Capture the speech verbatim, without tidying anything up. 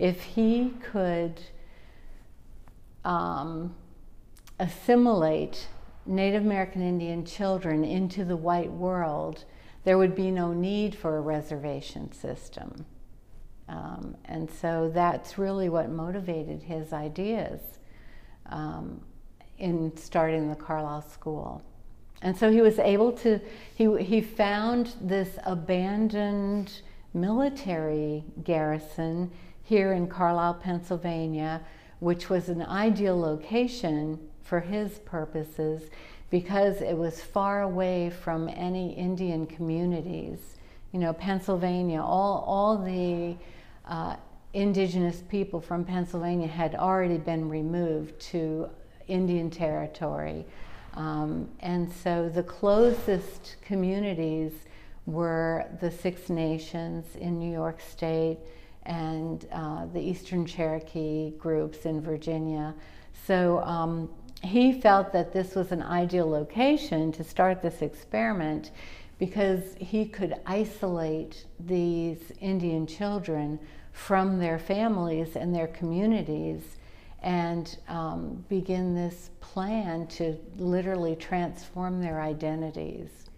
if he could um, assimilate Native American Indian children into the white world, there would be no need for a reservation system. Um, and so that's really what motivated his ideas um, in starting the Carlisle School. And so he was able to, he, he found this abandoned military garrison here in Carlisle, Pennsylvania, which was an ideal location for his purposes because it was far away from any Indian communities. You know, Pennsylvania, all, all the uh, indigenous people from Pennsylvania had already been removed to Indian territory. Um, and so the closest communities were the Six Nations in New York State and uh, the Eastern Cherokee groups in Virginia. So um, he felt that this was an ideal location to start this experiment because he could isolate these Indian children from their families and their communities and um, begin this plan to literally transform their identities.